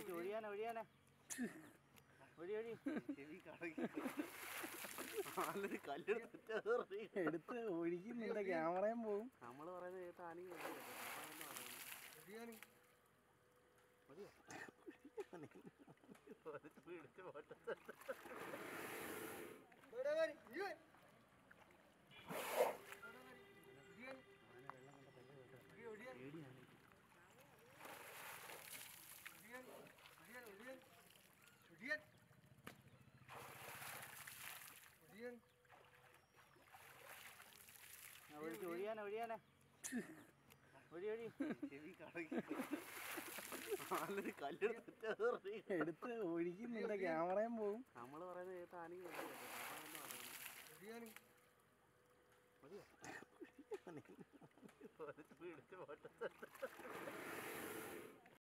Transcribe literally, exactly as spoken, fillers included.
ഒഴിയാനെ ഒഴിയാനെ ഒഴി ഒഴി എടുത്ത് ഒഴിക്കുന്നില്ല, ക്യാമറയും പോകും. നമ്മള് പറയുന്നത് കേട്ട് ആണെങ്കിൽ ഒഴിയാനെ ഒഴിയാനെ ഒഴി ഒഴി എടുത്ത് ഒഴിക്കുന്നില്ല, ക്യാമറയും പോകും. നമ്മള് പറയുന്നത് കേട്ട് ആണെങ്കിൽ